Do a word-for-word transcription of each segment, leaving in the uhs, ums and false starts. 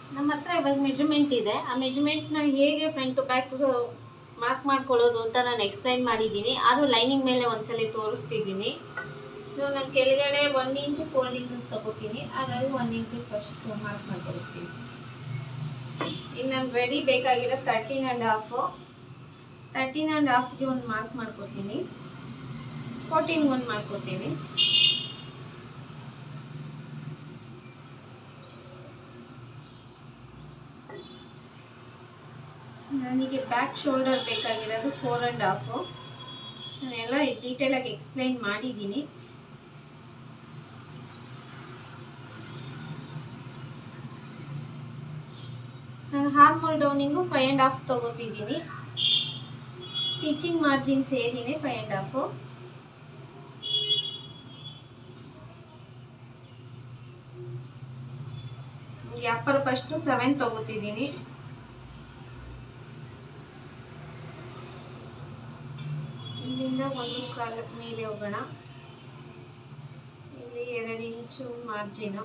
ನಮ್ಮ ಹತ್ರ ಇವಾಗ ಮೆಜರ್ಮೆಂಟ್ ಇದೆ. ಆ ಮೆಜರ್ಮೆಂಟ್ನ ಹೇಗೆ ಫ್ರಂಟ್ ಟು ಬ್ಯಾಕ್ ಮಾರ್ಕ್ ಮಾಡ್ಕೊಳ್ಳೋದು ಅಂತ ನಾನು ಎಕ್ಸ್ಪ್ಲೈನ್ ಮಾಡಿದ್ದೀನಿ. ಆದರೂ ಲೈನಿಂಗ್ ಮೇಲೆ ಒಂದ್ಸಲಿ ತೋರಿಸ್ತಿದ್ದೀನಿ. ಸೊ ನಾನು ಕೆಳಗಡೆ ಒಂದು ಇಂಚು ಫೋಲ್ಡಿಂಗ್ ತಗೋತೀನಿ, ಹಾಗಾಗಿ ಒಂದು ಇಂಚು ಫಸ್ಟ್ ಮಾರ್ಕ್ ಮಾಡ್ಕೊಳ್ತೀನಿ. ಈಗ ನಾನು ರೆಡಿ ಬೇಕಾಗಿರೋ thirteen and half thirteen and ಹಾಫ್ಗೆ ಒಂದು ಮಾರ್ಕ್ ಮಾಡ್ಕೊತೀನಿ, ಫೋರ್ಟೀನ್ಗೆ ಒಂದು ಮಾಡ್ಕೊತೀನಿ. ನನಗೆ ಬ್ಯಾಕ್ ಶೋಲ್ಡರ್ ಬೇಕಾಗಿರೋದು ಫೋರ್ ಆ್ಯಂಡ್ ಹಾಫು. ನಾನೆಲ್ಲ ಡೀಟೇಲಾಗಿ ಎಕ್ಸ್ಪ್ಲೈನ್ ಮಾಡಿದ್ದೀನಿ. ನಾನು ಹಾರ್ಮ್ ಹೋಲ್ ಡೌನಿಂಗು ಫೈವ್ ಆ್ಯಂಡ್ ಹಾಫ್ ತೊಗೋತಿದ್ದೀನಿ. ಸ್ಟಿಚಿಂಗ್ ಮಾರ್ಜಿನ್ ಸೇರಿನೇ five and half. Upper first seven ತೊಗೋತಿದ್ದೀನಿ. ಇಲ್ಲಿಂದ ಒಂದು ಕಾಲ ಮೇಲೆ ಹೋಗೋಣ. ಇಲ್ಲಿ ಎರಡು ಇಂಚು ಮಾರ್ಜಿನು.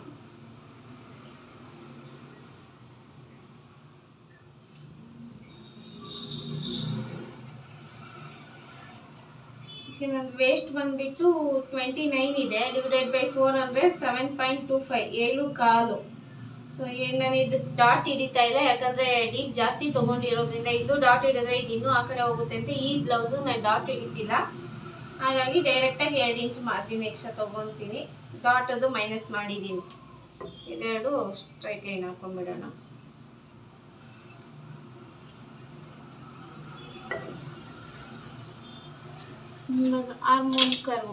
ನನ್ನ ವೇಸ್ಟ್ ಬಂದ್ಬಿಟ್ಟು ಟ್ವೆಂಟಿ ನೈನ್ ಇದೆ, ಡಿವೈಡೆಡ್ ಬೈ ಫೋರ್ ಅಂದರೆ ಸೆವೆನ್ ಪಾಯಿಂಟ್ ಟು ಫೈವ್, ಏಳು ಕಾಲು. ಸೊ ಏನು ನಾನು ಇದಕ್ಕೆ ಡಾಟ್ ಹಿಡಿತಾ ಇಲ್ಲ, ಯಾಕಂದರೆ ಡೀಪ್ ಜಾಸ್ತಿ ತೊಗೊಂಡಿರೋದ್ರಿಂದ. ಇದು ಡಾಟ್ ಹಿಡಿದ್ರೆ ಇದು ಇನ್ನೂ ಆ ಕಡೆ ಹೋಗುತ್ತೆ ಅಂತ ಈ ಬ್ಲೌಸು ನಾನು ಡಾಟ್ ಹಿಡಿತಿಲ್ಲ. ಹಾಗಾಗಿ ಡೈರೆಕ್ಟಾಗಿ ಎರಡು ಇಂಚ್ ಮಾರ್ಜಿನ್ ಎಕ್ಸ್ಟ್ರಾ ತೊಗೊತೀನಿ. ಡಾಟ್ ಅದು ಮೈನಸ್ ಮಾಡಿದ್ದೀನಿ. ಇದೆರಡು ಸ್ಟ್ರೈಟ್ ಲೈನ್ ಹಾಕೊಂಡ್ಬಿಡೋಣ. ಇವಾಗ ಆರ್ಮ್ ಕರ್ವ್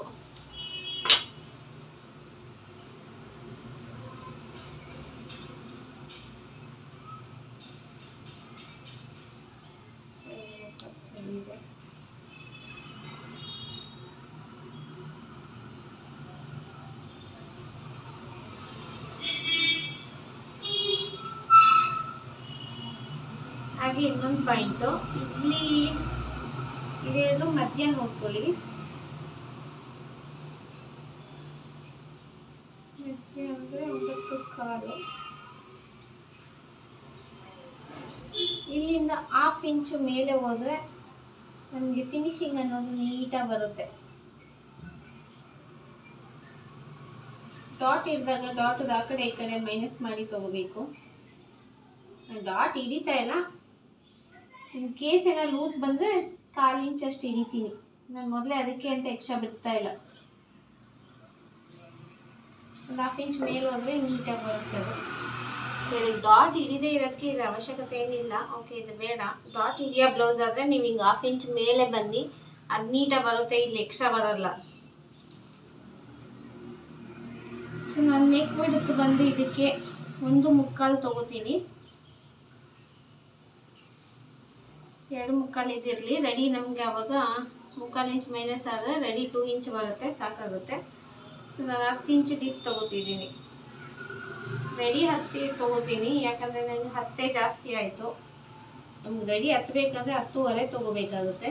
ಹಾಗೆ ಇನ್ನೊಂದು ಪಾಯಿಂಟು, ಇಲ್ಲಿ ಇವೆರಡು ಮಧ್ಯ ನೋಡ್ಕೊಳ್ಳಿ. ಮಧ್ಯ ಅಂದರೆ ಒಂಬತ್ತು ಕಾಲು. ಇಲ್ಲಿಂದ ಹಾಫ್ ಇಂಚು ಮೇಲೆ ಹೋದರೆ ನಮಗೆ ಫಿನಿಶಿಂಗ್ ಅನ್ನೋದು ನೀಟಾಗಿ ಬರುತ್ತೆ. ಡಾಟ್ ಹಿಡಿದಾಗ ಡಾಟದ ಆ ಕಡೆ ಈ ಕಡೆ ಮೈನಸ್ ಮಾಡಿ ತಗೋಬೇಕು. ಡಾಟ್ ಹಿಡಿತಾ ಇಲ್ಲ, ಇನ್ ಕೇಸ್ ಏನೋ ಲೂಸ್ ಬಂದರೆ ಕಾಲು ಇಂಚ್ ಅಷ್ಟು ಹಿಡಿತೀನಿ ನಾನು. ಮೊದಲೇ ಅದಕ್ಕೆ ಅಂತ ಎಕ್ಸ್ಟ್ರಾ ಬಿಡ್ತಾ ಇಲ್ಲ. ಒಂದು ಹಾಫ್ ಇಂಚ್ ಮೇಲೆ ಹೋದರೆ ನೀಟಾಗಿ ಬರುತ್ತದೆ. ಸೊ ಇದಕ್ಕೆ ಡಾಟ್ ಹಿಡಿದೇ ಇರೋದಕ್ಕೆ ಇದು ಅವಶ್ಯಕತೆ ಏನಿಲ್ಲ. ಓಕೆ, ಇದು ಬೇಡ. ಡಾಟ್ ಹಿಡಿಯೋ ಬ್ಲೌಸ್ ಆದರೆ ನೀವು ಹಿಂಗೆ ಹಾಫ್ ಇಂಚ್ ಮೇಲೆ ಬನ್ನಿ, ಅದು ನೀಟಾಗಿ ಬರುತ್ತೆ. ಇಲ್ಲಿ ಎಕ್ಸ್ಟ್ರಾ ಬರೋಲ್ಲ. ಸೊ ನಾನು ನೆಕ್ ಬಿಡುತ್ತು ಬಂದು ಇದಕ್ಕೆ ಒಂದು ಮುಕ್ಕಾಲು ತೊಗೋತೀನಿ. ಎರಡು ಮುಕ್ಕಾಲು ಇದಿರಲಿ ರೆಡಿ. ನಮಗೆ ಆವಾಗ ಮುಕ್ಕಾಲು ಇಂಚ್ ಮೈನಸ್ ಆದರೆ ರೆಡಿ ಟೂ ಇಂಚ್ ಬರುತ್ತೆ, ಸಾಕಾಗುತ್ತೆ. ಸೊ ನಾನು ಹತ್ತು ಇಂಚು ಡೀಪ್ ತೊಗೋತಿದ್ದೀನಿ. ರೆಡಿ ಹತ್ತಿ ತೊಗೋತೀನಿ, ಯಾಕಂದರೆ ನನಗೆ ಹತ್ತೇ ಜಾಸ್ತಿ ಆಯಿತು. ನಮ್ಗೆ ರೆಡಿ ಹತ್ತಬೇಕಂದ್ರೆ ಹತ್ತೂವರೆ ತೊಗೋಬೇಕಾಗುತ್ತೆ.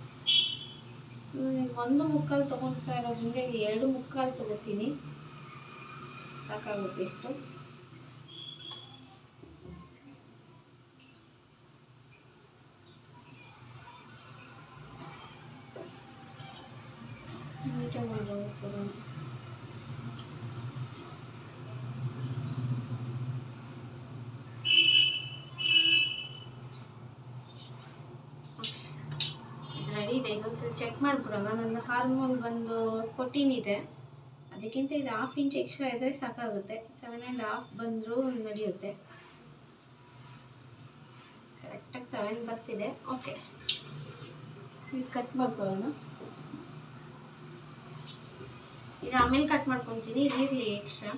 ಒಂದು ಮುಕ್ಕಾಲು ತೊಗೊಳ್ತಾ ಇರೋದ್ರಿಂದ ಎರಡು ಮುಕ್ಕಾಲು ತೊಗೋತೀನಿ, ಸಾಕಾಗುತ್ತೆ ಇಷ್ಟು. ನೀಟಾಗಿ ಕೊಡೋಣ. ರೆಡಿ ಇದೆ. ಇದೊಂದ್ಸಲ ಚೆಕ್ ಮಾಡಿಬಿಡೋಣ. ನನ್ನ ಹಾರ್ಮೋನ್ ಬಂದು ಫೋರ್ಟೀನ್ ಇದೆ, ಅದಕ್ಕಿಂತ ಇದು ಹಾಫ್ ಇಂಚ್ ಎಕ್ಸ್ಟ್ರಾ ಇದ್ದರೆ ಸಾಕಾಗುತ್ತೆ. ಸೆವೆನ್ ಆ್ಯಂಡ್ ಹಾಫ್ ಬಂದರೂ ನಡೆಯುತ್ತೆ. ಕರೆಕ್ಟಾಗಿ ಸೆವೆನ್ ಬರ್ತಿದೆ. ಓಕೆ, ಇದು ಕಟ್ ಮಾಡ್ಕೊಳ್ಳೋಣ. ಇದು ಆಮೇಲೆ ಕಟ್ ಮಾಡ್ಕೊತೀನಿ, ಇರಲಿ ಎಕ್ಸ್ಟ್ರಾ.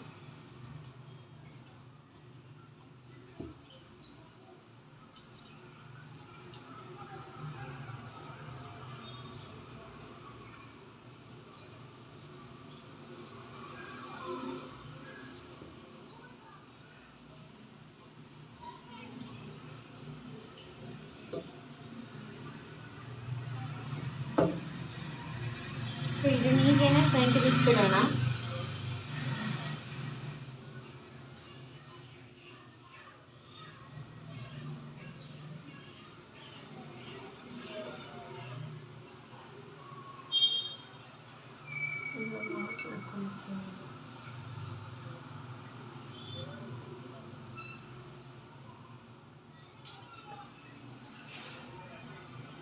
ಸೊ ಇದನ್ನ ಹೀಗೇನೆ ಫ್ರಂಟಿಗೆ ಇಟ್ಬಿಡೋಣ.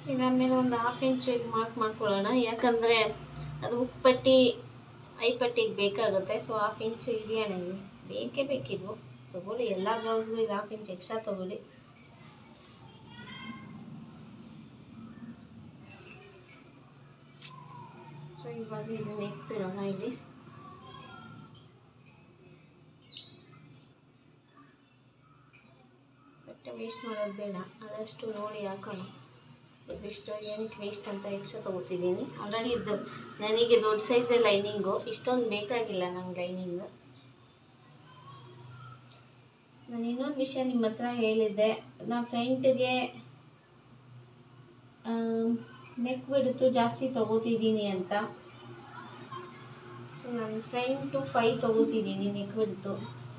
ಇದಾದಮೇಲೆ ಒಂದು ಹಾಫ್ ಇಂಚ್ ಇದು ಮಾರ್ಕ್ ಮಾಡ್ಕೊಳ್ಳೋಣ, ಯಾಕಂದರೆ ಅದು ಉಪ್ಪಟ್ಟಿ ಐಪಟ್ಟಿಗೆ ಬೇಕಾಗುತ್ತೆ. ಸೊ ಹಾಫ್ ಇಂಚು ಹಿಡಿಯೋಣ, ಇಲ್ಲಿ ಬೇಕೇ ಬೇಕಿದ್ವು. ತೊಗೊಳ್ಳಿ, ಎಲ್ಲ ಬ್ಲೌಸ್ಗೂ ಇದು ಹಾಫ್ ಇಂಚ್ ಎಕ್ಸ್ಟ್ರಾ ತೊಗೊಳ್ಳಿ. ಸೊ ಇವಾಗ ಇದು ನೆಕ್ ಬಿಡೋಣ. ಇಲ್ಲಿ ಬಟ್ಟೆ ವೇಸ್ಟ್ ಮಾಡೋದು ಬೇಡ, ಆದಷ್ಟು ನೋಡಿ ಹಾಕೋಣ. ಇಷ್ಟು ಏನಕ್ಕೆ ವೇಸ್ಟ್ ಅಂತ ಎಕ್ಸ್ಟ್ರಾ ತೊಗೋತಿದ್ದೀನಿ. ಆಲ್ರೆಡಿ ಇದು ನನಗೆ ದೊಡ್ಡ ಸೈಜೇ ಲೈನಿಂಗು, ಇಷ್ಟೊಂದು ಬೇಕಾಗಿಲ್ಲ ನಂಗೆ ಲೈನಿಂಗು. ನಾನು ಇನ್ನೊಂದು ವಿಷಯ ನಿಮ್ಮ ಹತ್ರ ಹೇಳಿದ್ದೆ, ನಾನು ಫ್ರಂಟ್ಗೆ ನೆಕ್ ಬಿಡ್ತು ಜಾಸ್ತಿ ತೊಗೋತಿದ್ದೀನಿ ಅಂತ. ನಾನು ಫ್ರಂಟು ಫೈ ತೊಗೋತಿದ್ದೀನಿ ನೆಕ್ ಬಿಡ್ತು.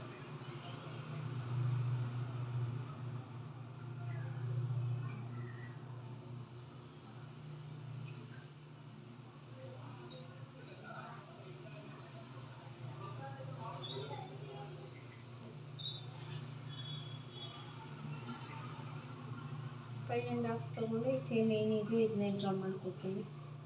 ಫೈವ್ ಆ್ಯಂಡ್ ಹಾಫ್ ತೊಗೊಂಡು ಸೇಮ್ ಏನಿದೆಯೋ ಇದನ್ನೇ ಡ್ರಾ ಮಾಡ್ಕೊತೀನಿ.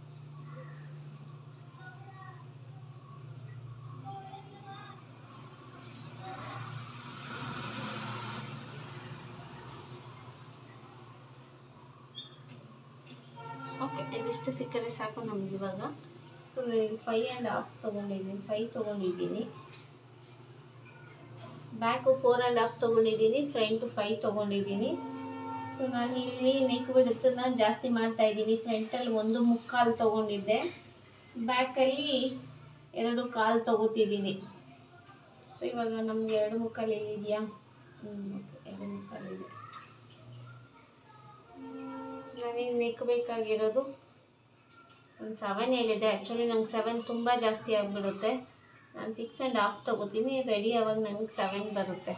ಓಕೆ, ಇದಿಷ್ಟು ಸಿಕ್ಕರೆ ಸಾಕು ನಮ್ಗೆ ಇವಾಗ. ಸೊ ಫೈವ್ ಆ್ಯಂಡ್ ಹಾಫ್ ತೊಗೊಂಡಿದ್ದೀನಿ, ಫೈವ್ ತೊಗೊಂಡಿದ್ದೀನಿ. ಬ್ಯಾಕು ಫೋರ್ ಆ್ಯಂಡ್ ಹಾಫ್ ತೊಗೊಂಡಿದ್ದೀನಿ, ಫ್ರಂಟು ಫೈವ್ ತೊಗೊಂಡಿದ್ದೀನಿ. ಸೊ ನಾನು ಇಲ್ಲಿ ನೆಕ್ ಬಿಡುತ್ತನ್ನ ಜಾಸ್ತಿ ಮಾಡ್ತಾ ಇದ್ದೀನಿ. ಫ್ರಂಟಲ್ಲಿ ಒಂದು ಮುಕ್ಕಾಲು ತೊಗೊಂಡಿದ್ದೆ, ಬ್ಯಾಕಲ್ಲಿ ಎರಡು ಕಾಲು ತೊಗೋತಿದ್ದೀನಿ. ಸೊ ಇವಾಗ ನಮಗೆ ಎರಡು ಮುಕ್ಕಾಲು ಎಲ್ಲಿದೆಯಾ? ಹ್ಞೂ ಎರಡು ಮುಕ್ಕಾಲು ಇದೆ. ನನಗೆ ನೆಕ್ ಬೇಕಾಗಿರೋದು ಒಂದು ಸೆವೆನ್ ಹೇಳಿದೆ. ಆ್ಯಕ್ಚುಲಿ ನಂಗೆ ಸೆವೆನ್ ತುಂಬ ಜಾಸ್ತಿ ಆಗಿಬಿಡುತ್ತೆ. ನಾನು ಸಿಕ್ಸ್ ಆ್ಯಂಡ್ ಹಾಫ್ ತೊಗೋತೀನಿ, ರೆಡಿ ಆವಾಗ ನನಗೆ ಸೆವೆನ್ ಬರುತ್ತೆ.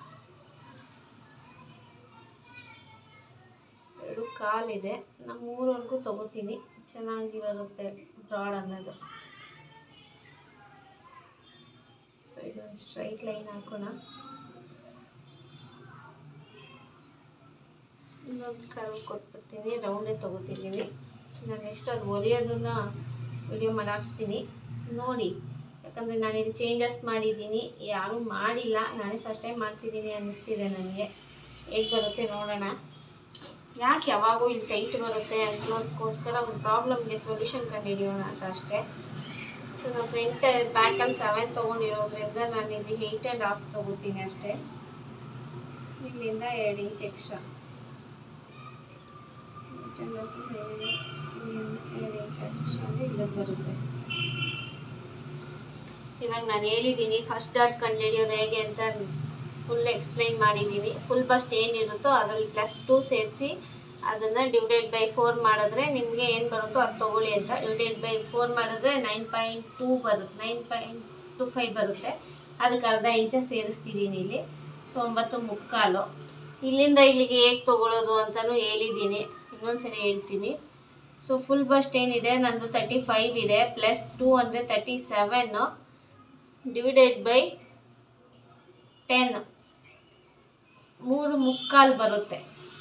ಎರಡು ಕಾಲಿದೆ, ನಾನು ಮೂರವರೆಗೂ ತೊಗೋತೀನಿ, ಚೆನ್ನಾಗಿ ಬರುತ್ತೆ ಬ್ರಾಡ್ ಅನ್ನೋದು. ಸೊ ಇದೊಂದು ಸ್ಟ್ರೈಟ್ ಲೈನ್ ಹಾಕೋಣ. ಇನ್ನೊಂದು ಕರ್ವ್ ಕೊಟ್ಬಿಡ್ತೀನಿ, ರೌಂಡೇ ತೊಗೋತಿದ್ದೀನಿ. ನಾನು ನೆಕ್ಸ್ಟ್ ಅದು ಹೊಲಿಯೋದನ್ನ ವಿಡಿಯೋ ಮಾಡಿ ಹಾಕ್ತೀನಿ ನೋಡಿ, ಯಾಕಂದರೆ ನಾನಿಲ್ಲಿ ಚೇಂಜಸ್ ಮಾಡಿದ್ದೀನಿ, ಯಾರೂ ಮಾಡಿಲ್ಲ, ನಾನೇ ಫಸ್ಟ್ ಟೈಮ್ ಮಾಡ್ತಿದ್ದೀನಿ ಅನ್ನಿಸ್ತಿದೆ ನನಗೆ. ಹೇಗೆ ಬರುತ್ತೆ ನೋಡೋಣ. ಯಾಕೆ ಯಾವಾಗೂ ಇಲ್ಲಿ ಟೈಟ್ ಬರುತ್ತೆ ಅನ್ನೋದಕ್ಕೋಸ್ಕರ ಒಂದು ಪ್ರಾಬ್ಲಮ್ಗೆ ಸೊಲ್ಯೂಷನ್ ಕಂಡುಹಿಡಿಯೋಣ ಅಂತ ಅಷ್ಟೇ. ಸೊ ನಾನು ಫ್ರಂಟ್ ಬ್ಯಾಕಲ್ಲಿ ಸೆವೆನ್ ತೊಗೊಂಡಿರೋದ್ರಿಂದ ನಾನು ಇಲ್ಲಿ ಏಯ್ಟ್ ಆ್ಯಂಡ್ ಹಾಫ್ ತೊಗೋತೀನಿ ಅಷ್ಟೇ. ಇಲ್ಲಿಂದ ಎರಡು ಇಂಚ್ ಎಕ್ಸ್ಟ್ರಾ, ಎರಡು ಇಂಚ್ ಎಕ್ಸ್ಟ್ರಾ ಇಲ್ಲಿಗೆ ಬರುತ್ತೆ. ಇವಾಗ ನಾನು ಹೇಳಿದ್ದೀನಿ ಫಸ್ಟ್ ಡಾಟ್ ಕಂಡುಹಿಡಿಯೋದು ಹೇಗೆ ಅಂತ ಫುಲ್ ಎಕ್ಸ್ಪ್ಲೈನ್ ಮಾಡಿದ್ದೀನಿ. ಫುಲ್ ಬಸ್ಟ್ ಏನಿರುತ್ತೋ ಅದರಲ್ಲಿ ಪ್ಲಸ್ ಟು ಸೇರಿಸಿ ಅದನ್ನು ಡಿವೈಡೆಡ್ ಬೈ ಫೋರ್ ಮಾಡಿದ್ರೆ ನಿಮಗೆ ಏನು ಬರುತ್ತೋ ಅದು ತೊಗೊಳ್ಳಿ ಅಂತ. ಡಿವೈಡೆಡ್ ಬೈ ಫೋರ್ ಮಾಡಿದ್ರೆ ನೈನ್ ಪಾಯಿಂಟ್ ಟೂ ಬರುತ್ತೆ, ನೈನ್ ಪಾಯಿಂಟ್ ಟು ಫೈವ್ ಬರುತ್ತೆ. ಅದಕ್ಕೆ ಅರ್ಧ ಇಂಚ ಸೇರಿಸ್ತಿದ್ದೀನಿ ಇಲ್ಲಿ. ಸೊ ಒಂಬತ್ತು ಮುಕ್ಕಾಲು. ಇಲ್ಲಿಂದ ಇಲ್ಲಿಗೆ ಹೇಗೆ ತೊಗೊಳ್ಳೋದು ಅಂತಲೂ ಹೇಳಿದ್ದೀನಿ, ಇನ್ನೊಂದ್ಸರಿ ಹೇಳ್ತೀನಿ. ಸೊ ಫುಲ್ ಬಸ್ಟ್ ಏನಿದೆ ನಂದು ತರ್ಟಿ ಫೈವ್ ಇದೆ, ಪ್ಲಸ್ ಟೂ ಅಂದರೆ thirty seven, divided by ten, ಮೂರು ಮುಕ್ಕಾಲು ಬರುತ್ತೆ.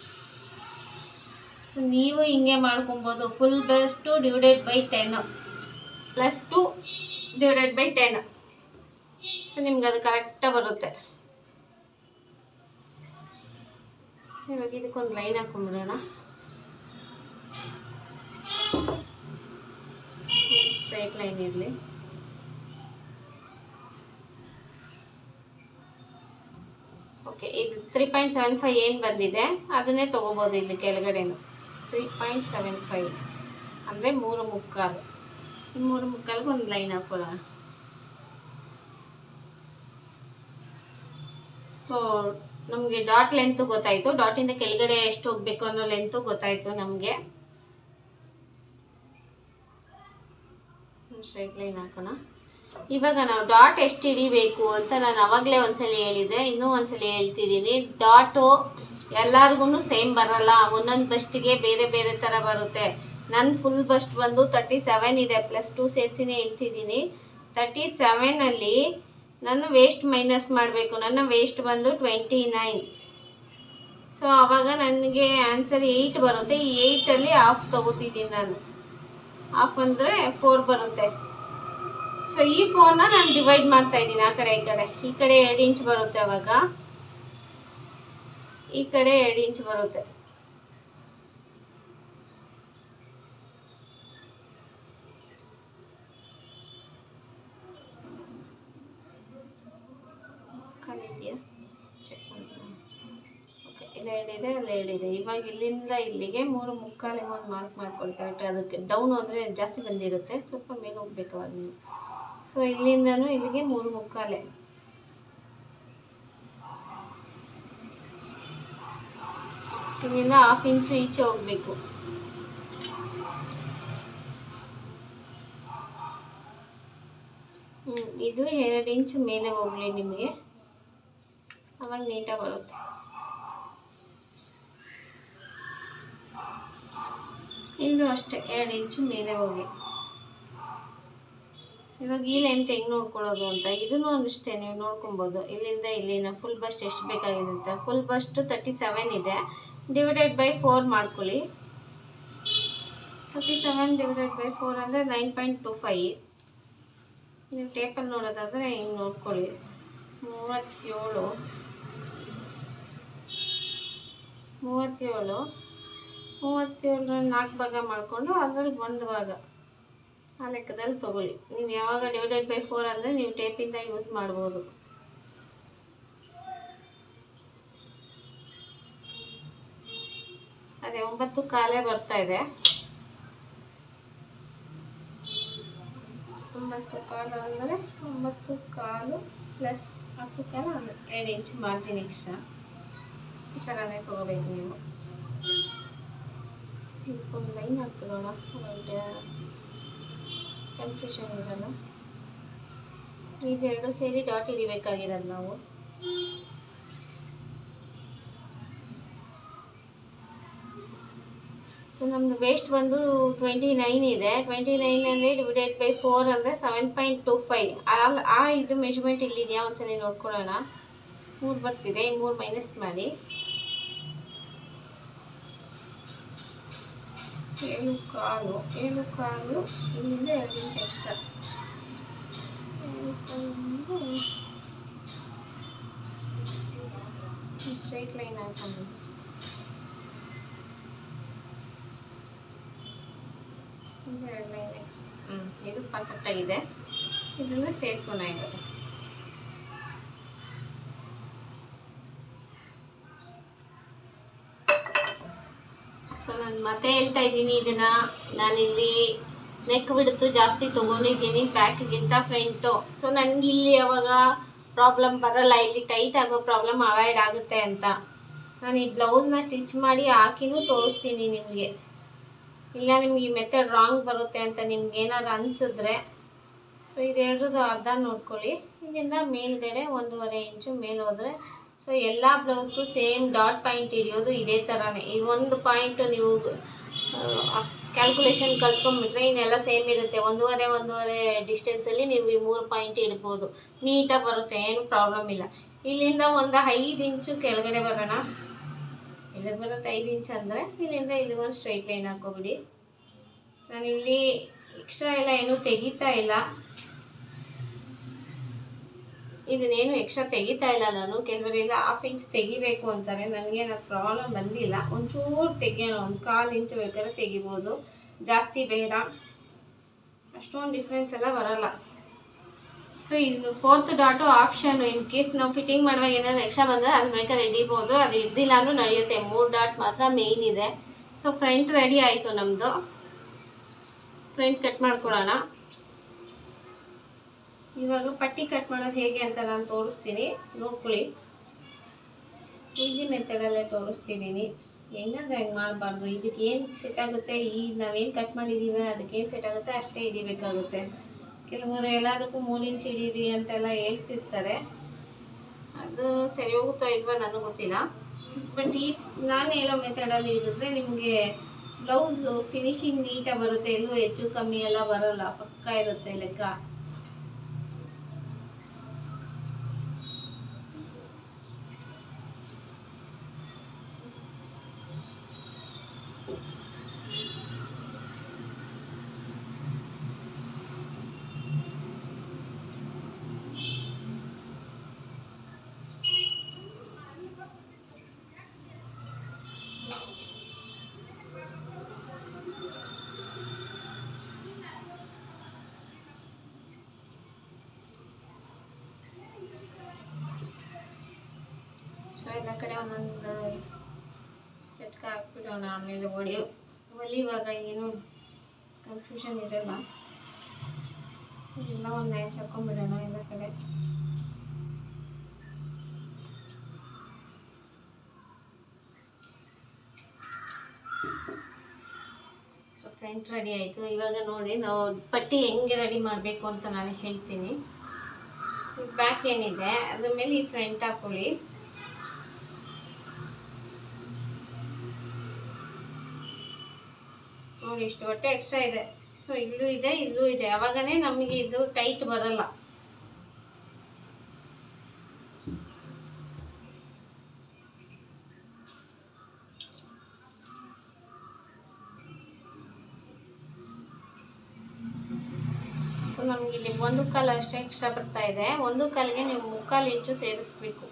ಸೊ ನೀವು ಹಿಂಗೆ ಮಾಡ್ಕೊಬೋದು, full bust divided by ten plus two divided by ten. So ನಿಮ್ಗೆ ಅದು ಕರೆಕ್ಟಾಗಿ ಬರುತ್ತೆ. ಇವಾಗ ಇದಕ್ಕೊಂದು ಲೈನ್ ಹಾಕೊಂಡ್ಬಿಡೋಣ. ಸ್ಟ್ರೈಟ್ ಲೈನ್ ಇರಲಿ. ಓಕೆ, ಇದು ತ್ರೀ ಪಾಯಿಂಟ್ ಸೆವೆನ್ ಫೈವ್ ಏನು ಬಂದಿದೆ ಅದನ್ನೇ ತೊಗೋಬೋದು. ಇಲ್ಲಿ ಕೆಳಗಡೆನು ತ್ರೀ ಪಾಯಿಂಟ್ ಸೆವೆನ್ ಫೈವ್ ಅಂದರೆ ಮೂರು ಮುಕ್ಕಾಲು. ಈ ಮೂರು ಮುಕ್ಕಾಲಿಗೆ ಒಂದು ಲೈನ್ ಹಾಕೊಳ್ಳೋಣ. ಸೊ ನಮಗೆ ಡಾಟ್ ಲೆಂತು ಗೊತ್ತಾಯಿತು, ಡಾಟಿಂದ ಕೆಳಗಡೆ ಎಷ್ಟು ಹೋಗಬೇಕು ಅನ್ನೋ ಲೆಂತು ಗೊತ್ತಾಯಿತು ನಮಗೆ. ಸ್ಟ್ರೈಟ್ ಲೈನ್ ಹಾಕೋಣ. ಇವಾಗ ನಾವು ಡಾಟ್ ಎಷ್ಟು ಹಿಡಿಬೇಕು ಅಂತ ನಾನು ಅವಾಗಲೇ ಒಂದ್ಸಲಿ ಹೇಳಿದೆ, ಇನ್ನೂ ಒಂದ್ಸಲಿ ಹೇಳ್ತಿದ್ದೀನಿ. ಡಾಟು ಎಲ್ಲರಿಗೂ ಸೇಮ್ ಬರಲ್ಲ, ಒಂದೊಂದು ಬಸ್ಟಿಗೆ ಬೇರೆ ಬೇರೆ ಥರ ಬರುತ್ತೆ. ನನ್ನ ಫುಲ್ ಬಸ್ಟ್ ಬಂದು ತರ್ಟಿ ಸೆವೆನ್ ಇದೆ, ಪ್ಲಸ್ ಟೂ ಸೇರಿಸಿನೇ ಹೇಳ್ತಿದ್ದೀನಿ. ತರ್ಟಿ ಸೆವೆನಲ್ಲಿ ನಾನು ವೇಸ್ಟ್ ಮೈನಸ್ ಮಾಡಬೇಕು. ನನ್ನ ವೇಸ್ಟ್ ಬಂದು ಟ್ವೆಂಟಿ ನೈನ್, ಸೊ ಆವಾಗ ನನಗೆ ಆನ್ಸರ್ ಏಯ್ಟ್ ಬರುತ್ತೆ. ಈ ಏಯ್ಟಲ್ಲಿ ಹಾಫ್ ತೊಗೋತಿದ್ದೀನಿ ನಾನು. ಹಾಫ್ ಅಂದರೆ ಫೋರ್ ಬರುತ್ತೆ. ಸೊ ಈ ಫೋರ್ನ ನಾನು ಡಿವೈಡ್ ಮಾಡ್ತಾ ಇದ್ದೀನಿ ಆ ಕಡೆ ಈ ಕಡೆ. ಈ ಕಡೆ ಎರಡು ಇಂಚ್ ಬರುತ್ತೆ, ಅವಾಗ ಈ ಕಡೆ ಎರಡು ಇಂಚ್ ಬರುತ್ತೆ. ಕಲಿದೆಯಾ ಚೆಕ್ ಮಾಡ್ತೀನಿ. ಓಕೆ, ಇದು ಎರಡಿದೆ, ಅಲ್ಲಿ ಎರಡಿದೆ. ಇವಾಗ ಇಲ್ಲಿಂದ ಇಲ್ಲಿಗೆ ಮೂರು ಮುಕ್ಕಾಲಿಗೆ ಒಂದು ಮಾರ್ಕ್ ಮಾಡ್ಕೊಳ್ಳಿ ಕರೆಕ್ಟ್. ಅದಕ್ಕೆ ಡೌನ್ ಹೋದರೆ ಜಾಸ್ತಿ ಬಂದಿರುತ್ತೆ, ಸ್ವಲ್ಪ ಮೇಲೆ ಹೋಗ್ಬೇಕು ಅವಾಗ ನೀವು. ಸೊ ಇಲ್ಲಿಂದನೂ ಇಲ್ಲಿಗೆ ಮೂರು ಮುಕ್ಕಾಲೆ. ಇಲ್ಲಿಂದ ಹಾಫ್ ಇಂಚು ಈಚೆ ಹೋಗಬೇಕು. ಹ್ಞೂ ಇದು ಎರಡು ಇಂಚು ಮೇಲೆ ಹೋಗಲಿ ನಿಮಗೆ, ಅವಾಗ ನೀಟಾಗಿ ಬರುತ್ತೆ. ಇಲ್ಲೂ ಅಷ್ಟೇ ಎರಡು ಇಂಚು ಮೇಲೆ ಹೋಗಿ. ಇವಾಗ ಈ ಲೆಂತ್ ಹೆಂಗೆ ನೋಡ್ಕೊಳ್ಳೋದು ಅಂತ ಇದನ್ನು ಅಷ್ಟೇ ನೀವು ನೋಡ್ಕೊಬೋದು. ಇಲ್ಲಿಂದ ಇಲ್ಲಿನ ಫುಲ್ ಬಸ್ಟ್ ಎಷ್ಟು ಬೇಕಾಗಿದೆ ಅಂತ. ಫುಲ್ ಬಸ್ಟು ತರ್ಟಿ ಸೆವೆನ್ ಇದೆ, ಡಿವೈಡೆಡ್ ಬೈ ಫೋರ್ ಮಾಡ್ಕೊಳ್ಳಿ. Thirty seven divided by four ಅಂದರೆ ನೈನ್ ಪಾಯಿಂಟ್ ಟು ಫೈ. ನೀವು ಟೇಪಲ್ಲಿ ನೋಡೋದಾದರೆ ಹಿಂಗೆ ನೋಡ್ಕೊಳ್ಳಿ. ಮೂವತ್ತೇಳು ಮೂವತ್ತೇಳು ಮೂವತ್ತೇಳು ನಾಲ್ಕು ಭಾಗ ಮಾಡಿಕೊಂಡು ಅದರಲ್ಲಿ ಒಂದು ಭಾಗ ಆ ಲೆಕ್ಕದಲ್ಲಿ ತೊಗೊಳ್ಳಿ. ನೀವು ಯಾವಾಗ ಡಿವೈಡೆಡ್ ಬೈ ಫೋರ್ ಅಂದರೆ ನೀವು ಟೇಪಿಂದ ಯೂಸ್ ಮಾಡ್ಬೋದು. ಅದೇ ಒಂಬತ್ತು ಕಾಲೇ ಬರ್ತಾ ಇದೆ. ಒಂಬತ್ತು ಕಾಲು ಅಂದರೆ ಒಂಬತ್ತು ಕಾಲು ಪ್ಲಸ್ ಹತ್ತು ಕಾಲು ಅಂದರೆ ಎರಡು ಇಂಚ್ ಮಾರ್ಜಿನ್ ಎಕ್ಸ್ಟ್ರಾ. ಈ ಥರನೇ ತೊಗೋಬೇಕು ನೀವು. ಇದಕ್ಕೊಂದು ಲೈನ್ ಹಾಕ್ಬಿಡೋಣ, ಕನ್ಫ್ಯೂಷನ್ ಇರಲ್ಲ. ಇದೆರಡು ಸೇರಿ ಡಾಟ್ ಹಿಡಿಬೇಕಾಗಿರೋದು ನಾವು. ಸೊ ನಮ್ಮದು ವೇಸ್ಟ್ ಬಂದು ಟ್ವೆಂಟಿ ನೈನ್ ಇದೆ. ಟ್ವೆಂಟಿ ನೈನ್ ಅಂದರೆ ಡಿವೈಡೆಡ್ ಬೈ ಫೋರ್ ಅಂದರೆ ಸೆವೆನ್ ಪಾಯಿಂಟ್ ಟು ಫೈ. ಅಲ್ಲಿ ಆ ಇದು ಮೆಜರ್ಮೆಂಟ್ ಇಲ್ಲಿದೆಯಾ ಒಂದ್ಸಲ ನೋಡ್ಕೊಳ್ಳೋಣ. ಮೂರು ಬರ್ತಿದೆ, ಈ ಮೂರು ಮೈನಸ್ ಮಾಡಿ. ಏಳು ಕಾಲು ಏಳು ಕಾಲು ಇಲ್ಲಿಂದ ಎರಡು ಇಂಚ್ ಎಕ್ಸ್ಟ್ರಾ. ಏಳು ಕಾಲು ಸ್ಟ್ರೈಟ್ ಲೈನ್ ಹಾಕೊಂಡು ಎರಡು ಲೈನ್ ಎಕ್ಸ್ಟ್ರಾ. ಹ್ಞೂ ಇದು ಪರ್ಫೆಕ್ಟಾಗಿದೆ. ಇದನ್ನು ಸೇರಿಸೋಣ ಇವಾಗ. ಸೊ ನಾನು ಮತ್ತೆ ಹೇಳ್ತಾ ಇದ್ದೀನಿ, ಇದನ್ನು ನಾನಿಲ್ಲಿ ನೆಕ್ ಬಿಡುತ್ತು ಜಾಸ್ತಿ ತೊಗೊಂಡಿದ್ದೀನಿ ಬ್ಯಾಕ್ಗಿಂತ ಫ್ರಂಟು. ಸೊ ನನಗೆ ಇಲ್ಲಿ ಯಾವಾಗ ಪ್ರಾಬ್ಲಮ್ ಬರೋಲ್ಲ, ಇಲ್ಲಿ ಟೈಟ್ ಆಗೋ ಪ್ರಾಬ್ಲಮ್ ಅವಾಯ್ಡ್ ಆಗುತ್ತೆ ಅಂತ ನಾನು ಈ ಬ್ಲೌಸ್ನ ಸ್ಟಿಚ್ ಮಾಡಿ ಹಾಕಿನೂ ತೋರಿಸ್ತೀನಿ ನಿಮಗೆ. ಇಲ್ಲ ನಿಮ್ಗೆ ಈ ಮೆಥಡ್ ರಾಂಗ್ ಬರುತ್ತೆ ಅಂತ ನಿಮ್ಗೆ ಏನಾದ್ರು ಅನಿಸಿದ್ರೆ ಸೊ ಇದೆರಡರದ್ದು ಅರ್ಧ ನೋಡ್ಕೊಳ್ಳಿ. ಇಲ್ಲಿಂದ ಮೇಲ್ಗಡೆ ಒಂದೂವರೆ ಇಂಚು ಮೇಲೆ ಹೋದರೆ ಸೊ ಎಲ್ಲ ಬ್ಲೌಸ್ಗೂ ಸೇಮ್ ಡಾಟ್ ಪಾಯಿಂಟ್ ಹಿಡಿಯೋದು ಇದೇ ಥರನೇ. ಈ ಒಂದು ಪಾಯಿಂಟ್ ನೀವು ಕ್ಯಾಲ್ಕುಲೇಷನ್ ಕಲ್ತ್ಕೊಂಡ್ಬಿಟ್ರೆ ಇನ್ನೆಲ್ಲ ಸೇಮ್ ಇರುತ್ತೆ. ಒಂದೂವರೆ ಒಂದೂವರೆ ಡಿಸ್ಟೆನ್ಸಲ್ಲಿ ನೀವು ಈ ಮೂರು ಪಾಯಿಂಟ್ ಇಡ್ಬೋದು, ನೀಟಾಗಿ ಬರುತ್ತೆ, ಏನು ಪ್ರಾಬ್ಲಮ್ ಇಲ್ಲ. ಇಲ್ಲಿಂದ ಒಂದು ಐದು ಇಂಚು ಕೆಳಗಡೆ ಬರೋಣ. ಇಲ್ಲಿಗೆ ಬರುತ್ತೆ ಐದು ಇಂಚ್ ಅಂದರೆ ಇಲ್ಲಿಂದ ಇಲ್ಲಿ ಒಂದು ಸ್ಟ್ರೈಟ್ ಲೈನ್ ಹಾಕೋಬಿಡಿ. ನಾನಿಲ್ಲಿ ಎಕ್ಸ್ಟ್ರಾ ಎಲ್ಲ ಏನೂ ತೆಗಿತಾ ಇಲ್ಲ, ಇದನ್ನೇನು ಎಕ್ಸ್ಟ್ರಾ ತೆಗಿತಾ ಇಲ್ಲ ನಾನು. ಕೆಲವರೆಲ್ಲ ಹಾಫ್ ಇಂಚ್ ತೆಗಿಬೇಕು ಅಂತಾರೆ, ನನಗೇನು ಅದು ಪ್ರಾಬ್ಲಮ್ ಬಂದಿಲ್ಲ. ಒಂಚೂರು ತೆಗಿಯೋಣ, ಒಂದು ಕಾಲು ಇಂಚ್ ಬೇಕಾದ್ರೆ ತೆಗಿಬೋದು, ಜಾಸ್ತಿ ಬೇಡ, ಅಷ್ಟೊಂದು ಡಿಫ್ರೆನ್ಸ್ ಎಲ್ಲ ಬರೋಲ್ಲ. ಸೊ ಇದು fourth dot option. In case ನಾವು ಫಿಟ್ಟಿಂಗ್ ಮಾಡುವಾಗ ಏನಾದ್ರು ಎಕ್ಸ್ಟ್ರಾ ಬಂದರೆ ಅದು ಬೇಕಾದ್ರೆ ಹಿಡಿಬೋದು, ಅದು ಹಿಡ್ದಿಲ್ಲಾನು ನಡೆಯುತ್ತೆ. ಮೂರು ಡಾಟ್ ಮಾತ್ರ ಮೇಯ್ನ್ ಇದೆ. ಸೊ ಫ್ರಂಟ್ ರೆಡಿ ಆಯಿತು ನಮ್ಮದು. ಫ್ರಂಟ್ ಕಟ್ ಮಾಡ್ಕೊಳ್ಳೋಣ. ಇವಾಗ ಪಟ್ಟಿ ಕಟ್ ಮಾಡೋದು ಹೇಗೆ ಅಂತ ನಾನು ತೋರಿಸ್ತೀನಿ, ನೋಡ್ಕೊಳ್ಳಿ. ಈಸಿ ಮೆಥಡಲ್ಲೇ ತೋರಿಸ್ತಿದ್ದೀನಿ, ಹೆಂಗಂದ್ರೆ ಹೆಂಗೆ ಮಾಡಬಾರ್ದು. ಇದಕ್ಕೆ ಏನು ಸೆಟ್ ಆಗುತ್ತೆ, ಈ ನಾವೇನು ಕಟ್ ಮಾಡಿದ್ದೀವಿ ಅದಕ್ಕೇನು ಸೆಟ್ ಆಗುತ್ತೆ ಅಷ್ಟೇ ಹಿಡಿಬೇಕಾಗುತ್ತೆ. ಕೆಲವರು ಎಲ್ಲದಕ್ಕೂ ಮೂರು ಇಂಚ್ ಹಿಡೀರಿ ಅಂತೆಲ್ಲ ಹೇಳ್ತಿರ್ತಾರೆ, ಅದು ಸರಿ ಹೋಗುತ್ತೋ ಇಲ್ವೋ ನನಗೆ ಗೊತ್ತಿಲ್ಲ. ಬಟ್ ಈ ನಾನು ಹೇಳೋ ಮೆಥಡಲ್ಲಿ ಇರಿದ್ರೆ ನಿಮಗೆ ಬ್ಲೌಸು ಫಿನಿಶಿಂಗ್ ನೀಟಾಗಿ ಬರುತ್ತೆ, ಎಲ್ಲೂ ಹೆಚ್ಚು ಕಮ್ಮಿ ಎಲ್ಲ ಬರೋಲ್ಲ, ಪಕ್ಕ ಇರುತ್ತೆ ಲೆಕ್ಕ. ಸೊ ಎಲ್ಲ ಕಡೆ ಒಂದೊಂದು ಚಟ್ಕ ಹಾಕ್ಬಿಡೋಣ, ಆಮೇಲೆ ಹೊಡಿ ಹೊಲಿಯುವಾಗ ಏನು ಕನ್ಫ್ಯೂಷನ್ ಇರಲ್ಲ. ಎಲ್ಲ ಒಂದು ಲೈನ್ಸ್ ಹಾಕ್ಕೊಂಡ್ಬಿಡೋಣ ಎಲ್ಲ ಕಡೆ. ಸೊ ಫ್ರಂಟ್ ರೆಡಿ ಆಯಿತು. ಇವಾಗ ನೋಡಿ ನಾವು ಪಟ್ಟಿ ಹೆಂಗೆ ರೆಡಿ ಮಾಡಬೇಕು ಅಂತ ನಾನು ಹೇಳ್ತೀನಿ. ಬ್ಯಾಕ್ ಏನಿದೆ ಅದ್ರ ಮೇಲೆ ಈ ಫ್ರಂಟ್ ಹಾಕೊಳ್ಳಿ. ನೋಡಿ ಇಷ್ಟು ಹೊಟ್ಟೆ ಎಕ್ಸ್ಟ್ರಾ ಇದೆ, ಸೊ ಇಲ್ಲೂ ಇದೆ ಇಲ್ಲೂ ಇದೆ, ಅವಾಗನೇ ನಮಗೆ ಇದು ಟೈಟ್ ಬರಲ್ಲ. ಸೊ ನಮ್ಗೆ ಇಲ್ಲಿ ಒಂದು ಕಾಲು ಅಷ್ಟೇ ಎಕ್ಸ್ಟ್ರಾ ಬರ್ತಾ ಇದೆ. ಒಂದು ಕಾಲಿಗೆ ನೀವು ಮುಕ್ಕಾಲು ಇಂಚು ಸೇರಿಸ್ಬೇಕು,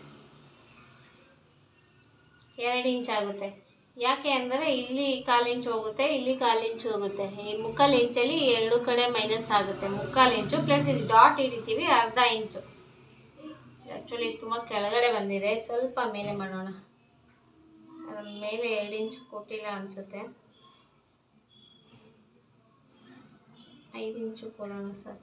ಎರಡು ಇಂಚ್ ಆಗುತ್ತೆ. ಯಾಕೆ ಅಂದರೆ ಇಲ್ಲಿ ಕಾಲು ಇಂಚು ಹೋಗುತ್ತೆ, ಇಲ್ಲಿ ಕಾಲು ಇಂಚು ಹೋಗುತ್ತೆ. ಈ ಮುಕ್ಕಾಲು ಇಂಚಲ್ಲಿ ಎರಡು ಕಡೆ ಮೈನಸ್ ಆಗುತ್ತೆ. ಮುಕ್ಕಾಲು ಇಂಚು ಪ್ಲಸ್ ಇಲ್ಲಿ ಡಾಟ್ ಹಿಡಿತೀವಿ ಅರ್ಧ ಇಂಚು. ಆ್ಯಕ್ಚುಲಿ ತುಂಬ ಕೆಳಗಡೆ ಬಂದಿದೆ, ಸ್ವಲ್ಪ ಮೇಲೆ ಮಾಡೋಣ. ಅದ್ರ ಮೇಲೆ ಎರಡು ಇಂಚು ಕೊಟ್ಟಿಲ್ಲ ಅನಿಸುತ್ತೆ, ಐದು ಇಂಚು ಕೊಡೋಣ ಸಾಕು.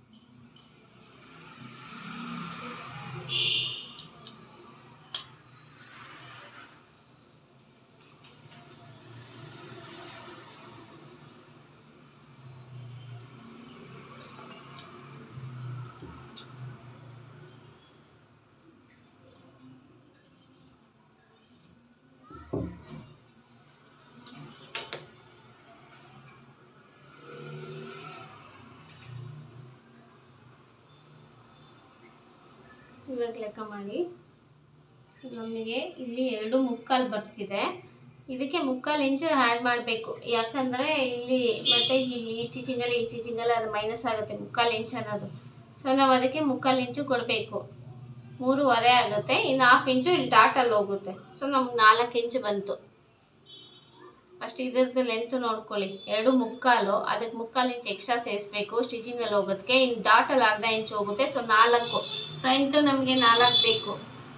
ಇವಾಗ ಲೆಕ್ಕ ಮಾಡಿ. ನಮಗೆ ಇಲ್ಲಿ ಎರಡು ಮುಕ್ಕಾಲು ಬರ್ತಿದೆ, ಇದಕ್ಕೆ ಮುಕ್ಕಾಲು ಇಂಚು ಆ್ಯಡ್ ಮಾಡಬೇಕು. ಯಾಕಂದರೆ ಇಲ್ಲಿ ಮತ್ತೆ ಇಲ್ಲಿ ಈ ಸ್ಟಿಚಿಂಗಲ್ಲಿ ಈ ಸ್ಟಿಚಿಂಗಲ್ಲಿ ಅದು ಮೈನಸ್ ಆಗುತ್ತೆ ಮುಕ್ಕಾಲು ಇಂಚು ಅನ್ನೋದು. ಸೊ ನಾವು ಅದಕ್ಕೆ ಮುಕ್ಕಾಲು ಇಂಚು ಕೊಡಬೇಕು, ಮೂರುವರೆ ಆಗುತ್ತೆ. ಇನ್ನು ಹಾಫ್ ಇಂಚು ಇಲ್ಲಿ ಡಾಟಲ್ಲಿ ಹೋಗುತ್ತೆ. ಸೊ ನಮ್ಗೆ ನಾಲ್ಕು ಇಂಚು ಬಂತು. ಫಸ್ಟ್ ಇದ್ರದ್ದು ಲೆಂತ್ ನೋಡ್ಕೊಳ್ಳಿ, ಎರಡು ಮುಕ್ಕಾಲು, ಅದಕ್ಕೆ ಮುಕ್ಕಾಲು ಇಂಚು ಎಕ್ಸ್ಟ್ರಾ ಸೇರಿಸ್ಬೇಕು ಸ್ಟಿಚಿಂಗಲ್ಲಿ ಹೋಗೋದಕ್ಕೆ. ಇನ್ನು ಡಾಟಲ್ಲಿ ಅರ್ಧ ಇಂಚು ಹೋಗುತ್ತೆ. ಸೊ ನಾಲ್ಕು, ಫ್ರಂಟು ನಮಗೆ ನಾಲ್ಕು ಬೇಕು.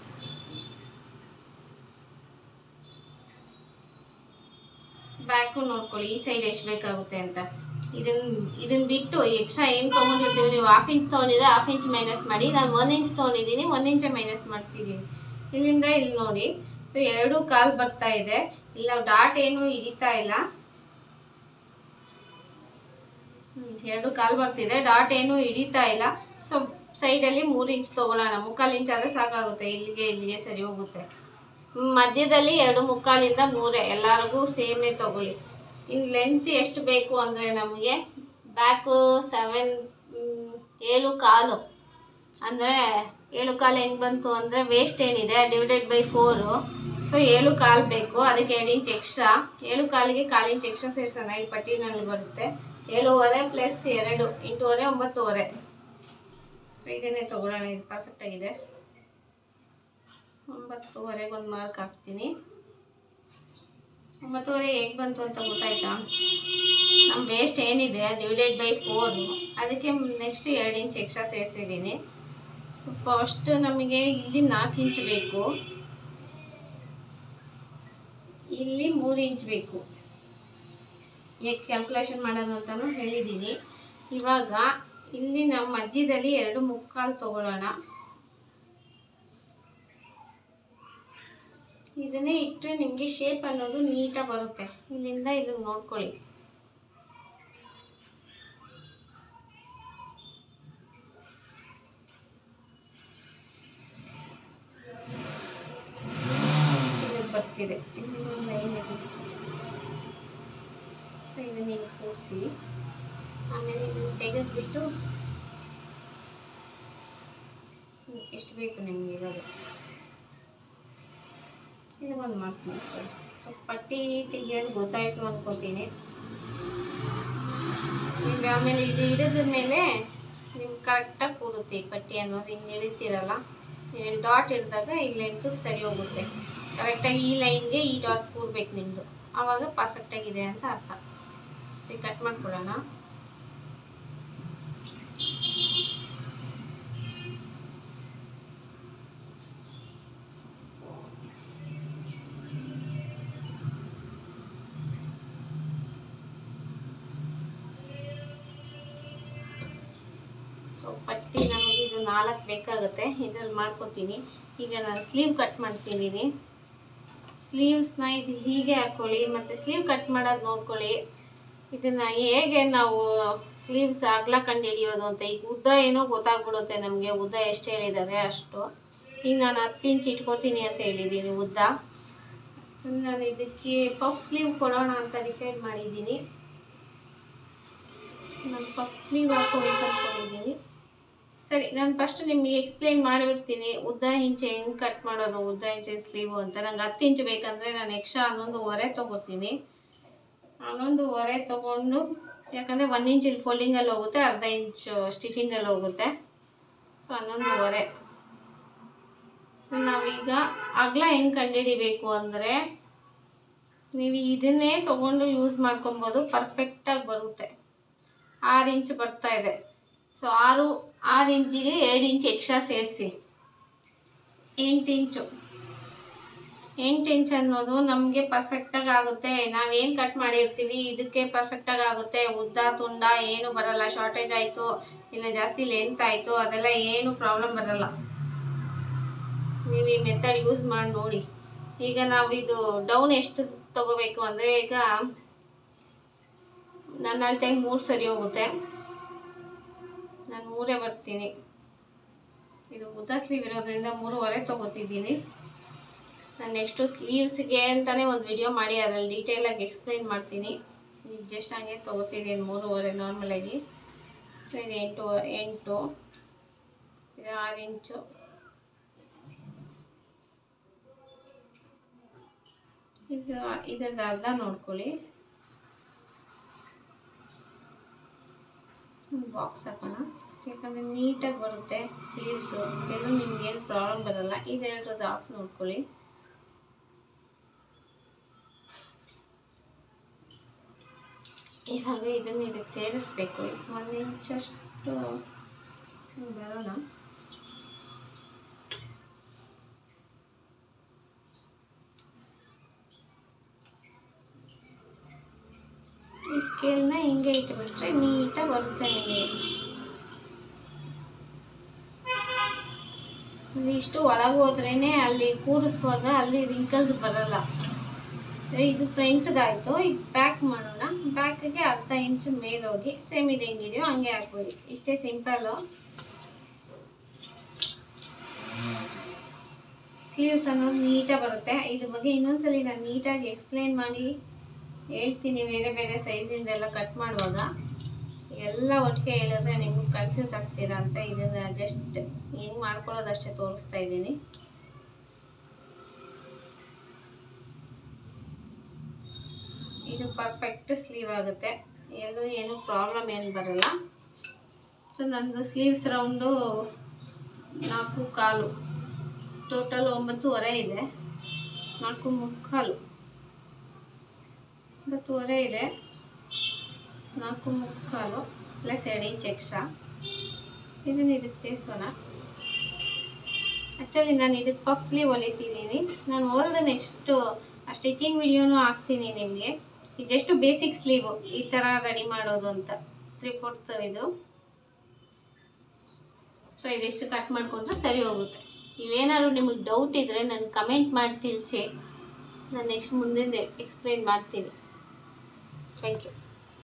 ಬ್ಯಾಕು ನೋಡ್ಕೊಳ್ಳಿ, ಈ ಸೈಡ್ ಎಷ್ಟು ಬೇಕಾಗುತ್ತೆ ಅಂತ. ಇದನ್ನ ಇದನ್ನ ಬಿಟ್ಟು ಎಕ್ಸ್ಟ್ರಾ ಏನು ತೊಗೊಂಡಿರ್ತೀವಿ, ನೀವು ಹಾಫ್ ಇಂಚ್ ತೊಗೊಂಡಿದ್ರೆ ಹಾಫ್ ಇಂಚ್ ಮೈನಸ್ ಮಾಡಿ. ನಾನು ಒಂದು ಇಂಚ್ ತೊಗೊಂಡಿದ್ದೀನಿ, ಒಂದು ಇಂಚೆ ಮೈನಸ್ ಮಾಡ್ತಿದ್ದೀನಿ. ಇಲ್ಲಿಂದ ಇಲ್ಲಿ ನೋಡಿ, ಸೊ ಎರಡು ಕಾಲು ಬರ್ತಾ ಇದೆ. ಇಲ್ಲಿ ನಾವು ಡಾಟ್ ಏನು ಹಿಡಿತಾ ಇಲ್ಲ, ಎರಡು ಕಾಲು ಬರ್ತಿದೆ, ಡಾಟ್ ಏನು ಹಿಡಿತಾ ಇಲ್ಲ. ಸೊ ಸೈಡಲ್ಲಿ ಮೂರು ಇಂಚ್ ತೊಗೊಳ್ಳೋಣ. ಮುಕ್ಕಾಲು ಇಂಚ್ ಆದರೆ ಸಾಕಾಗುತ್ತೆ, ಇಲ್ಲಿಗೆ ಇಲ್ಲಿಗೆ ಸರಿ ಹೋಗುತ್ತೆ. ಮಧ್ಯದಲ್ಲಿ ಎರಡು ಮುಕ್ಕಾಲಿಂದ ಮೂರೇ, ಎಲ್ಲರಿಗೂ ಸೇಮೇ ತೊಗೊಳ್ಳಿ. ಇನ್ನು ಲೆಂತ್ ಎಷ್ಟು ಬೇಕು ಅಂದರೆ ನಮಗೆ ಬ್ಯಾಕು ಸೆವೆನ್ ಏಳು ಕಾಲು ಅಂದರೆ ಏಳು ಕಾಲು ಹೆಂಗೆ ಬಂತು ಅಂದರೆ ವೇಸ್ಟ್ ಏನಿದೆ ಡಿವೈಡೆಡ್ ಬೈ ಫೋರು. ಸೊ ಏಳು ಕಾಲು ಬೇಕು, ಅದಕ್ಕೆ ಎರಡು ಇಂಚ್ ಎಕ್ಸ್ಟ್ರಾ. ಏಳು ಕಾಲಿಗೆ ಕಾಲು ಇಂಚ್ ಎಕ್ಸ್ಟ್ರಾ ಸೇರಿಸೋಣ, ಈ ಪಟ್ಟಿನಲ್ಲಿ ಬರುತ್ತೆ. ಏಳುವರೆ ಪ್ಲಸ್ ಎರಡು ಎಂಟೂವರೆ ಒಂಬತ್ತುವರೆ. ಸೊ ಇದನ್ನೇ ತೊಗೊಳ್ಳೋಣ, ಇದು ಪರ್ಫೆಕ್ಟಾಗಿದೆ. ಒಂಬತ್ತುವರೆಗೆ ಒಂದು ಮಾರ್ಕ್ ಹಾಕ್ತೀನಿ. ಒಂಬತ್ತುವರೆ ಹೇಗೆ ಬಂತು ಅಂತ ಗೊತ್ತಾಯ್ತಾ? ನಮ್ಮ ವೇಸ್ಟ್ ಏನಿದೆ ಡಿವೈಡೆಡ್ ಬೈ ಫೋರು, ಅದಕ್ಕೆ ನೆಕ್ಸ್ಟ್ ಎರಡು ಇಂಚ್ ಎಕ್ಸ್ಟ್ರಾ ಸೇರಿಸಿದ್ದೀನಿ. ಫಸ್ಟ್ ನಮಗೆ ಇಲ್ಲಿ ನಾಲ್ಕು ಇಂಚ್ ಬೇಕು, ಇಲ್ಲಿ ಮೂರು ಇಂಚ್ ಬೇಕು. ಹೇಗೆ ಕ್ಯಾಲ್ಕುಲೇಷನ್ ಮಾಡೋದು ಅಂತಲೂ ಹೇಳಿದ್ದೀನಿ. ಇವಾಗ ಇಲ್ಲಿ ನಮ್ಮ ಮಧ್ಯದಲ್ಲಿ ಎರಡು ಮುಕ್ಕಾಲು ತೊಗೊಳ್ಳೋಣ. ಇದನ್ನೇ ಇಟ್ಟರೆ ನಿಮಗೆ ಶೇಪ್ ಅನ್ನೋದು ನೀಟಾಗಿ ಬರುತ್ತೆ. ಇಲ್ಲಿಂದ ಇದನ್ನು ನೋಡ್ಕೊಳ್ಳಿ. ಬರ್ತಿದೆ ಇಲ್ಲಿ ಒಂದು ಲೈನ್ ಇದೆ. ಸೊ ಇದನ್ನ ಹಿಂಗೆ ಕೂರಿಸಿ ಆಮೇಲೆ ಇದನ್ನು ತೆಗೆದುಬಿಟ್ಟು ಎಷ್ಟು ಬೇಕು ನಿಮಗೆ ಇರೋದು ಇದು ಒಂದು ಮಾರ್ಕ್ ಮಾಡ್ಕೊಳ್ಳಿ. ಸೊ ಪಟ್ಟಿ ತೆಗಿಯೋದು ಗೊತ್ತಾಯಿತು ಅಂದ್ಕೋತೀನಿ. ಈಗ ಆಮೇಲೆ ಇದು ಹಿಡಿದ ಮೇಲೆ ನಿಮ್ಗೆ ಕರೆಕ್ಟಾಗಿ ಕೂರುತ್ತೆ ಈ ಪಟ್ಟಿ ಅನ್ನೋದು. ಹಿಂಗೆ ಹಿಡಿತೀರಲ್ಲ, ಎರಡು ಡಾಟ್ ಹಿಡಿದಾಗ ಈ ಲೆಂತು ಸರಿ ಹೋಗುತ್ತೆ. ಕರೆಕ್ಟಾಗಿ ಈ ಲೈನ್ಗೆ ಈ ಡಾಟ್ ಕೂರ್ಬೇಕು ನಿಮ್ಮದು, ಆವಾಗ ಪರ್ಫೆಕ್ಟಾಗಿದೆ ಅಂತ ಅರ್ಥ. ಸೊ ಈಗ ಕಟ್ ಮಾಡ್ಕೊಳ್ಳೋಣ. ಪಟ್ಟಿ ನಮಗೆ ಇದು ನಾಲ್ಕು ಬೇಕಾಗುತ್ತೆ, ಇದ್ರಲ್ಲಿ ಮಾಡ್ಕೊತೀನಿ. ಈಗ ನಾನು ಸ್ಲೀವ್ ಕಟ್ ಮಾಡ್ತಿದ್ದೀನಿ. ಸ್ಲೀವ್ಸ್ನ ಇದು ಹೀಗೆ ಹಾಕ್ಕೊಳ್ಳಿ, ಮತ್ತು ಸ್ಲೀವ್ ಕಟ್ ಮಾಡೋದು ನೋಡ್ಕೊಳ್ಳಿ. ಇದನ್ನು ಹೇಗೆ ನಾವು ಸ್ಲೀವ್ಸ್ ಅಗಲ ಕಂಡು ಹಿಡಿಯೋದು ಅಂತ. ಈಗ ಉದ್ದ ಏನೋ ಗೊತ್ತಾಗ್ಬಿಡುತ್ತೆ ನಮಗೆ, ಉದ್ದ ಎಷ್ಟು ಹೇಳಿದ್ದಾರೆ ಅಷ್ಟು. ಈಗ ನಾನು ಹತ್ತು ಇಂಚ್ ಇಟ್ಕೋತೀನಿ ಅಂತ ಹೇಳಿದ್ದೀನಿ ಉದ್ದ. ನಾನು ಇದಕ್ಕೆ ಪಫ್ ಸ್ಲೀವ್ ಕೊಡೋಣ ಅಂತ ಡಿಸೈಡ್ ಮಾಡಿದ್ದೀನಿ. ನಾನು ಪಫ್ ಸ್ಲೀವ್ ಹಾಕೋಬೇಕು ಅಂದ್ಕೊಂಡಿದ್ದೀನಿ. ಸರಿ, ನಾನು ಫಸ್ಟ್ ನಿಮಗೆ ಎಕ್ಸ್ಪ್ಲೈನ್ ಮಾಡಿಬಿಡ್ತೀನಿ ಉದ್ದ ಇಂಚು ಹೆಂಗೆ ಕಟ್ ಮಾಡೋದು, ಉದ್ದ ಇಂಚು ಸ್ಲೀವು ಅಂತ. ನಂಗೆ ಹತ್ತು ಇಂಚು ಬೇಕಂದರೆ ನಾನು ಎಕ್ಸ್ಟ್ರಾ ಹನ್ನೊಂದು ಹೊರೆ ತೊಗೋತೀನಿ. ಹನ್ನೊಂದು ಹೊರೆ ತೊಗೊಂಡು, ಯಾಕಂದರೆ ಒಂದು ಇಂಚ್ ಇಲ್ಲಿ ಫೋಲ್ಡಿಂಗಲ್ಲಿ ಹೋಗುತ್ತೆ, ಅರ್ಧ ಇಂಚು ಸ್ಟಿಚಿಂಗಲ್ಲಿ ಹೋಗುತ್ತೆ. ಸೊ ಹನ್ನೊಂದು ಹೊರೆ. ಸೊ ನಾವೀಗ ಅಗಲ ಹೆಂಗೆ ಕಂಡುಹಿಡಿಬೇಕು ಅಂದರೆ, ನೀವು ಇದನ್ನೇ ತೊಗೊಂಡು ಯೂಸ್ ಮಾಡ್ಕೊಬೋದು, ಪರ್ಫೆಕ್ಟಾಗಿ ಬರುತ್ತೆ. ಆರು ಇಂಚು ಬರ್ತಾ ಇದೆ. ಸೊ ಆರು ಆರು ಇಂಚಿಗೆ ಎರಡು ಇಂಚ್ ಎಕ್ಸ್ಟ್ರಾ ಸೇರಿಸಿ ಎಂಟು ಇಂಚು ಎಂಟು ಇಂಚ್ ಅನ್ನೋದು ನಮಗೆ ಪರ್ಫೆಕ್ಟಾಗಿ ಆಗುತ್ತೆ. ನಾವೇನು ಕಟ್ ಮಾಡಿರ್ತೀವಿ ಇದಕ್ಕೆ ಪರ್ಫೆಕ್ಟಾಗಿ ಆಗುತ್ತೆ. ಉದ್ದ ತುಂಡ ಏನು ಬರಲ್ಲ. ಶಾರ್ಟೇಜ್ ಆಯಿತು ಇಲ್ಲ ಜಾಸ್ತಿ ಲೆಂತ್ ಆಯಿತು ಅದೆಲ್ಲ ಏನು ಪ್ರಾಬ್ಲಮ್ ಬರಲ್ಲ. ನೀವು ಈ ಮೆಥಡ್ ಯೂಸ್ ಮಾಡಿ ನೋಡಿ. ಈಗ ನಾವು ಇದು ಡೌನ್ ಎಷ್ಟು ತಗೋಬೇಕು ಅಂದರೆ, ಈಗ ನನ್ನ ಅಳತೆಗೆ ಮೂರು ಸರಿ ಹೋಗುತ್ತೆ, ನಾನು ಮೂರೇ ಬರ್ತೀನಿ. ಇದು ಉದ್ದ ಸ್ಲೀವ್ ಇರೋದ್ರಿಂದ ಮೂರುವರೆ ತೊಗೋತಿದ್ದೀನಿ. ನಾನು ನೆಕ್ಸ್ಟು ಸ್ಲೀವ್ಸ್ಗೆ ಅಂತಲೇ ಒಂದು ವಿಡಿಯೋ ಮಾಡಿ ಅದರಲ್ಲಿ ಡೀಟೇಲಾಗಿ ಎಕ್ಸ್ಪ್ಲೈನ್ ಮಾಡ್ತೀನಿ. ಈಗ ಜಸ್ಟ್ ಹಂಗೆ ತೊಗೋತಿದ್ದೀನಿ ಮೂರುವರೆ ನಾರ್ಮಲಾಗಿ. ಸೊ ಇದು ಎಂಟು ಎಂಟು ಇದು ಆರು ಇಂಚು. ಈಗ ಇದರದ್ದು ಅರ್ಧ ನೋಡ್ಕೊಳ್ಳಿ. ಬಾಕ್ಸ್ ಹಾಕೋಣ, ಯಾಕಂದರೆ ನೀಟಾಗಿ ಬರುತ್ತೆ ಸ್ಲೀವ್ಸು, ಎಲ್ಲೂ ನಿಮ್ಗೇನು ಪ್ರಾಬ್ಲಮ್ ಬರಲ್ಲ. ಇದೆರಡರದ್ದು ಆಫ್ ನೋಡ್ಕೊಳ್ಳಿ. ಇವಾಗ ಇದನ್ನು ಇದಕ್ಕೆ ಸೇರಿಸ್ಬೇಕು. ಒಂದು ಇಂಚಷ್ಟು ಬರೋಣ. ಈ ಸ್ಕೇಲ್ನ ಹಿಂಗೆ ಇಟ್ಬಿಟ್ರೆ ನೀಟಾಗಿ ಬರುತ್ತೆ ನಿಮಗೆ. ಇಷ್ಟು ಒಳಗೆ ಹೋದ್ರೇ ಅಲ್ಲಿ ಕೂರಿಸುವಾಗ ಅಲ್ಲಿ ರಿಂಕಲ್ಸ್ ಬರಲ್ಲ. ಇದು ಫ್ರಂಟ್ದಾಯಿತು. ಈಗ ಬ್ಯಾಕ್ ಮಾಡೋಣ. ಬ್ಯಾಕಿಗೆ ಅರ್ಧ ಇಂಚು ಮೇಲೋಗಿ ಸೇಮ್ ಇದು ಹೆಂಗಿದೆಯೋ ಹಂಗೆ ಹಾಕ್ಬೋದು. ಇಷ್ಟೇ ಸಿಂಪಲ್ಲು. ಸ್ಲೀವ್ಸ್ ಅನ್ನೋದು ನೀಟಾಗಿ ಬರುತ್ತೆ. ಇದ್ರ ಬಗ್ಗೆ ಇನ್ನೊಂದ್ಸಲಿ ನಾನು ನೀಟಾಗಿ ಎಕ್ಸ್ಪ್ಲೇನ್ ಮಾಡಿ ಹೇಳ್ತೀನಿ. ಬೇರೆ ಬೇರೆ ಸೈಜಿಂದೆಲ್ಲ ಕಟ್ ಮಾಡುವಾಗ ಎಲ್ಲ ಒಟ್ಟಿಗೆ ಹೇಳಿದ್ರೆ ನಿಮ್ಗೆ ಕನ್ಫ್ಯೂಸ್ ಆಗ್ತೀರಾ ಅಂತ ಇದನ್ನು ಜಸ್ಟ್ ಹೆಂಗೆ ಮಾಡ್ಕೊಳ್ಳೋದಷ್ಟೇ ತೋರಿಸ್ತಾ ಇದ್ದೀನಿ. ಇದು ಪರ್ಫೆಕ್ಟ್ ಸ್ಲೀವ್ ಆಗುತ್ತೆ, ಎಲ್ಲೂ ಏನು ಪ್ರಾಬ್ಲಮ್ ಏನು ಬರಲ್ಲ. ಸೊ ನಂದು ಸ್ಲೀವ್ಸ್ ರೌಂಡು ನಾಲ್ಕು ಕಾಲು, ಟೋಟಲ್ ಒಂಬತ್ತುವರೆ ಇದೆ. ನಾಲ್ಕು ಮುಕ್ಕಾಲು ಒಂಬತ್ತುವರೆ ಇದೆ. ನಾಲ್ಕು ಮುಕ್ಕಾಲು ಪ್ಲಸ್ ಎರಡು ಇಂಚ್ ಎಕ್ಸ್ಟ್ರಾ. ಇದನ್ನು ಇದಕ್ಕೆ ಸೇರಿಸೋಣ. ಆ್ಯಕ್ಚುಲಿ ನಾನು ಇದಕ್ಕೆ ಪಫ್ಲಿ ಹೊಲಿತಿದ್ದೀನಿ. ನಾನು ಹೊಲಿದ ನೆಕ್ಸ್ಟು ಆ ಸ್ಟಿಚಿಂಗ್ ವಿಡಿಯೋನೂ ಹಾಕ್ತೀನಿ ನಿಮಗೆ. ಇದು ಜಸ್ಟ್ ಬೇಸಿಕ್ ಸ್ಲೀವು ಈ ಥರ ರೆಡಿ ಮಾಡೋದು ಅಂತ. ತ್ರೀ ಫೋರ್ತ್ ಇದು. ಸೊ ಇದಿಷ್ಟು ಕಟ್ ಮಾಡ್ಕೊಂಡ್ರೆ ಸರಿ ಹೋಗುತ್ತೆ. ಇಲ್ಲೇನಾದ್ರು ನಿಮಗೆ ಡೌಟ್ ಇದ್ದರೆ ನಾನು ಕಮೆಂಟ್ ಮಾಡಿ ತಿಳಿಸಿ. ನಾನು ನೆಕ್ಸ್ಟ್ ಮುಂದೆ ಎಕ್ಸ್ಪ್ಲೇನ್ ಮಾಡ್ತೀನಿ. Thank you.